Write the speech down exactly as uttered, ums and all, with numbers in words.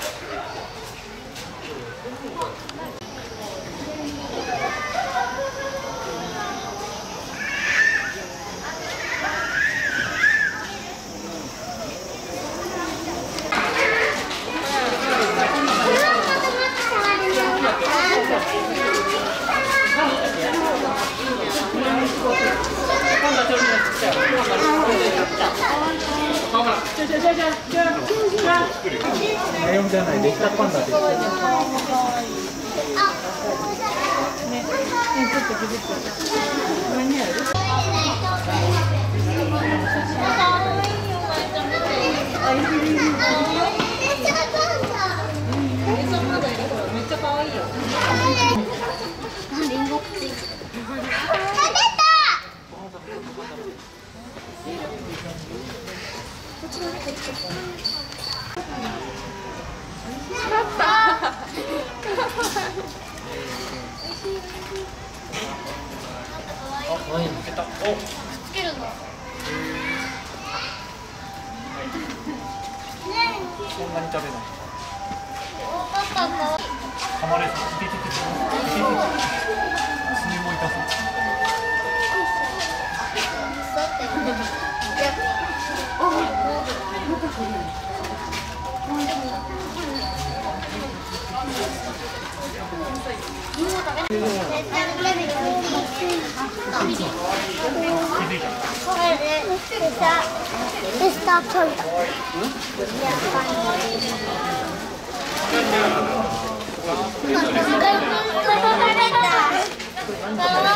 ライオンじゃないレッサーパンダです。ね、ね、ちょっとググって。何やる？めっちゃ可愛いよ。リンゴ食っていい？ あ、ワイン抜けた。お、 つけるの。 そんなに食べない。 パパか。 噛まれそう。いてててて。爪も痛そう。 かわ